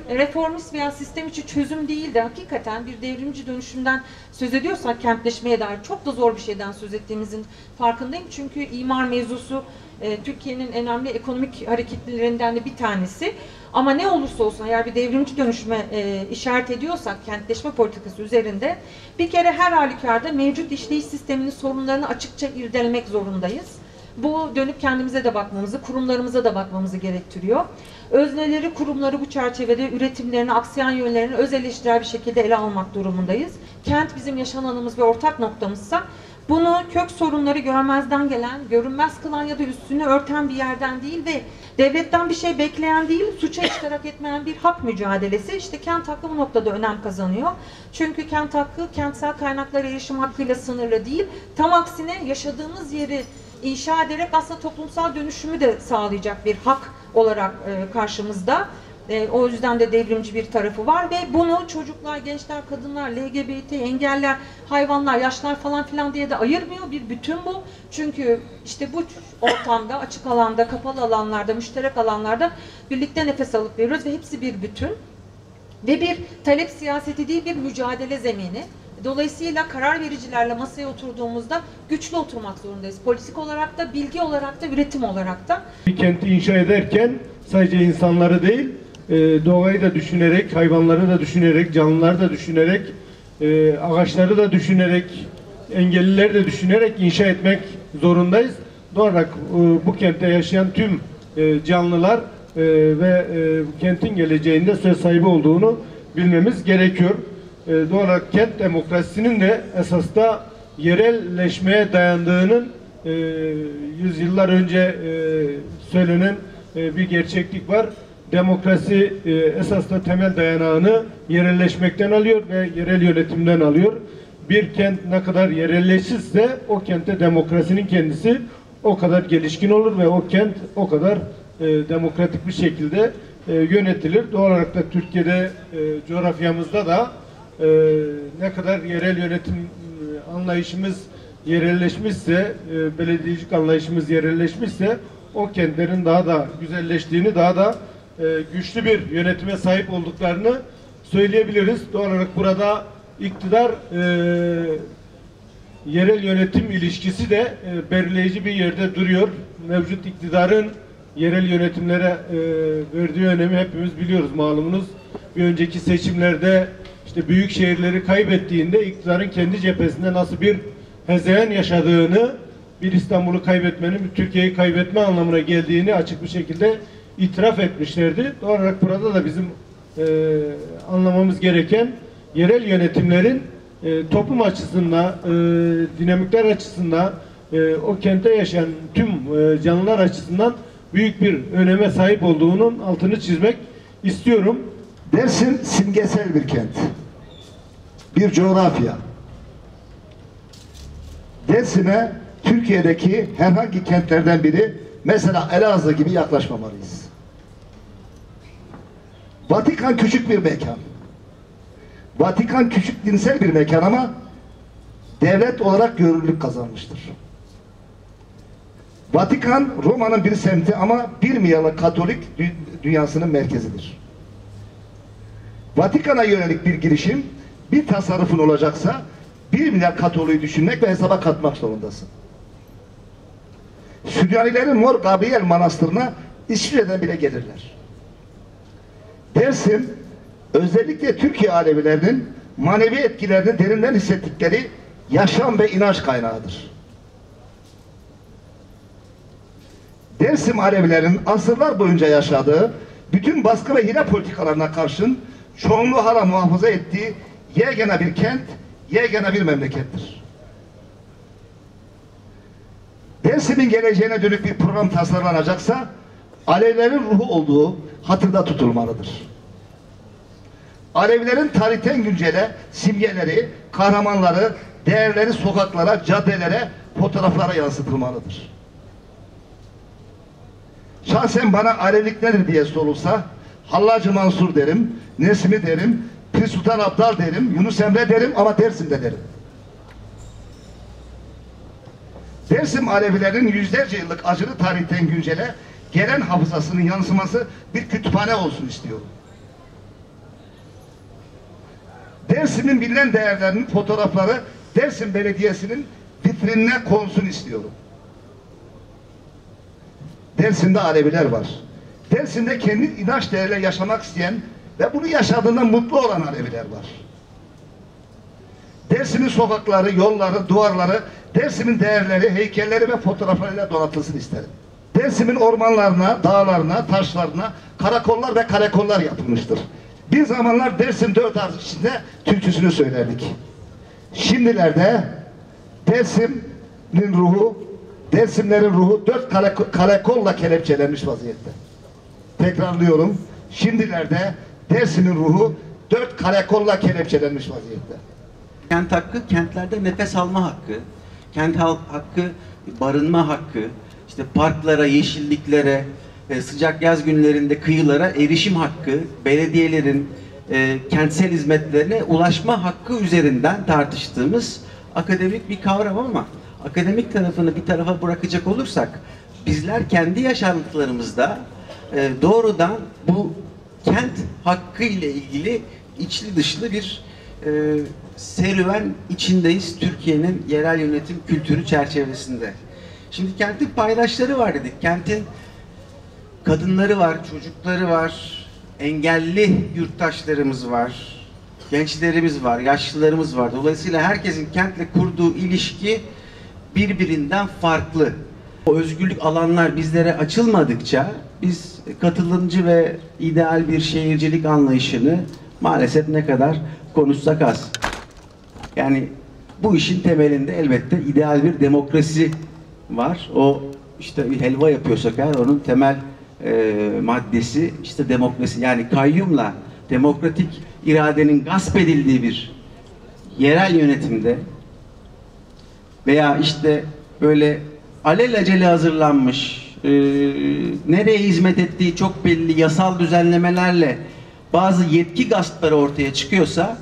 reformist veya sistem içi çözüm değil de hakikaten bir devrimci dönüşümden söz ediyorsak kentleşmeye dair çok da zor bir şeyden söz ettiğimizin farkındayım. Çünkü imar mevzusu Türkiye'nin en önemli ekonomik hareketlerinden de bir tanesi. Ama ne olursa olsun eğer bir devrimci dönüşüme işaret ediyorsak kentleşme politikası üzerinde bir kere her halükarda mevcut işleyiş sisteminin sorunlarını açıkça irdelemek zorundayız. Bu dönüp kendimize de bakmamızı, kurumlarımıza da bakmamızı gerektiriyor. Özneleri, kurumları bu çerçevede üretimlerini, aksayan yönlerini öz eleştirel bir şekilde ele almak durumundayız. Kent bizim yaşananımız ve ortak noktamızsa bunu kök sorunları görmezden gelen, görünmez kılan ya da üstünü örten bir yerden değil ve devletten bir şey bekleyen değil, suça iştirak etmeyen bir hak mücadelesi. İşte kent hakkı bu noktada önem kazanıyor. Çünkü kent hakkı kentsel kaynaklara erişim hakkıyla sınırlı değil. Tam aksine yaşadığımız yeri inşa ederek aslında toplumsal dönüşümü de sağlayacak bir hak olarak karşımızda. O yüzden de devrimci bir tarafı var ve bunu çocuklar, gençler, kadınlar, LGBT, engeller, hayvanlar, yaşlar falan filan diye de ayırmıyor. Bir bütün bu. Çünkü işte bu ortamda, açık alanda, kapalı alanlarda, müşterek alanlarda birlikte nefes alıp veriyoruz ve hepsi bir bütün. Ve bir talep siyaseti değil, bir mücadele zemini. Dolayısıyla karar vericilerle masaya oturduğumuzda güçlü oturmak zorundayız. Politik olarak da, bilgi olarak da, üretim olarak da. Bir kenti inşa ederken sadece insanları değil, doğayı da düşünerek, hayvanları da düşünerek, canlıları da düşünerek, ağaçları da düşünerek, engellileri de düşünerek inşa etmek zorundayız. Doğal olarak bu kentte yaşayan tüm canlılar ve kentin geleceğinde söz sahibi olduğunu bilmemiz gerekiyor. Doğal olarak kent demokrasisinin de esas da yerelleşmeye dayandığının yüzyıllar önce söylenen bir gerçeklik var. Demokrasi esas da temel dayanağını yerelleşmekten alıyor ve yerel yönetimden alıyor. Bir kent ne kadar yerelleşirse o kentte demokrasinin kendisi o kadar gelişkin olur ve o kent o kadar demokratik bir şekilde yönetilir. Doğal olarak da Türkiye'de coğrafyamızda da ne kadar yerel yönetim anlayışımız yerelleşmişse, belediyecilik anlayışımız yerelleşmişse o kentlerin daha da güzelleştiğini, daha da güçlü bir yönetime sahip olduklarını söyleyebiliriz. Doğal olarak burada iktidar yerel yönetim ilişkisi de belirleyici bir yerde duruyor. Mevcut iktidarın yerel yönetimlere verdiği önemi hepimiz biliyoruz, malumunuz. Bir önceki seçimlerde işte büyük şehirleri kaybettiğinde iktidarın kendi cephesinde nasıl bir hezeyan yaşadığını, bir İstanbul'u kaybetmenin bir Türkiye'yi kaybetme anlamına geldiğini açık bir şekilde itiraf etmişlerdi. Doğal olarak burada da bizim anlamamız gereken yerel yönetimlerin toplum açısından, dinamikler açısından, o kente yaşayan tüm canlılar açısından büyük bir öneme sahip olduğunun altını çizmek istiyorum. Dersim simgesel bir kent. Bir coğrafya. Dersim'e Türkiye'deki herhangi kentlerden biri, mesela Elazığ gibi yaklaşmamalıyız. Vatikan küçük bir mekan. Vatikan küçük dinsel bir mekan ama devlet olarak görünürlük kazanmıştır. Vatikan Roma'nın bir semti ama 1 milyarlık Katolik dünyasının merkezidir. Vatikan'a yönelik bir girişim, bir tasarrufun olacaksa 1 milyar Katolik'i düşünmek ve hesaba katmak zorundasın. Süryanilerin Mor Gabriel Manastırı'na İsviçre'den bile gelirler. Dersim, özellikle Türkiye Alevilerinin manevi etkilerini derinden hissettikleri yaşam ve inanç kaynağıdır. Dersim Alevilerin asırlar boyunca yaşadığı bütün baskı ve hile politikalarına karşın çoğunluğu hala muhafaza ettiği yegane bir kent, yegane bir memlekettir. Dersim'in geleceğine dönük bir program tasarlanacaksa Alevilerin ruhu olduğu hatırda tutulmalıdır. Alevilerin tarihten güncele simgeleri, kahramanları, değerleri sokaklara, caddelere, fotoğraflara yansıtılmalıdır. Şahsen bana Alevilik nedir diye sorulsa Hallacı Mansur derim, Nesmi derim, Pir Sultan Abdal derim, Yunus Emre derim ama Dersim'de derim. Dersim Alevilerin yüzlerce yıllık acılı tarihten güncele gelen hafızasının yansıması bir kütüphane olsun istiyorum. Dersim'in bilinen değerlerinin fotoğrafları Dersim Belediyesi'nin vitrinine konsun istiyorum. Dersim'de Aleviler var. Dersim'de kendi inanç değerleriyle yaşamak isteyen ve bunu yaşadığında mutlu olan Aleviler var. Dersim'in sokakları, yolları, duvarları, Dersim'in değerleri, heykelleri ve fotoğraflarıyla donatılsın isterim. Dersim'in ormanlarına, dağlarına, taşlarına karakollar ve karakollar yapılmıştır. Bir zamanlar Dersim 4 arz içinde türküsünü söylerdik. Şimdilerde Dersim'in ruhu, Dersimlerin ruhu 4 karakolla kelepçelenmiş vaziyette. Tekrarlıyorum. Şimdilerde Dersim'in ruhu 4 karakolla kelepçelenmiş vaziyette. Kent hakkı, kentlerde nefes alma hakkı, kent hakkı, barınma hakkı, işte parklara, yeşilliklere, sıcak yaz günlerinde kıyılara erişim hakkı, belediyelerin kentsel hizmetlerine ulaşma hakkı üzerinden tartıştığımız akademik bir kavram ama akademik tarafını bir tarafa bırakacak olursak bizler kendi yaşantılarımızda doğrudan bu kent hakkı ile ilgili içli dışlı bir serüven içindeyiz Türkiye'nin yerel yönetim kültürü çerçevesinde. Şimdi kentin paydaşları var dedik. Kentin kadınları var, çocukları var, engelli yurttaşlarımız var, gençlerimiz var, yaşlılarımız var. Dolayısıyla herkesin kentle kurduğu ilişki birbirinden farklı. O özgürlük alanlar bizlere açılmadıkça biz katılımcı ve ideal bir şehircilik anlayışını maalesef ne kadar konuşsak az. Yani bu işin temelinde elbette ideal bir demokrasi var. O işte bir helva yapıyorsak eğer onun temel maddesi işte demokrasi. Yani kayyumla demokratik iradenin gasp edildiği bir yerel yönetimde veya işte böyle alelacele hazırlanmış nereye hizmet ettiği çok belli yasal düzenlemelerle bazı yetki gaspları ortaya çıkıyorsa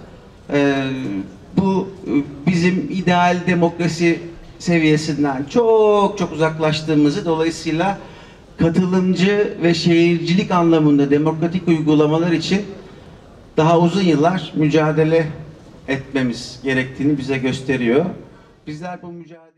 bu bizim ideal demokrasi seviyesinden çok çok uzaklaştığımızı, dolayısıyla katılımcı ve şehircilik anlamında demokratik uygulamalar için daha uzun yıllar mücadele etmemiz gerektiğini bize gösteriyor. Bizler bu mücadele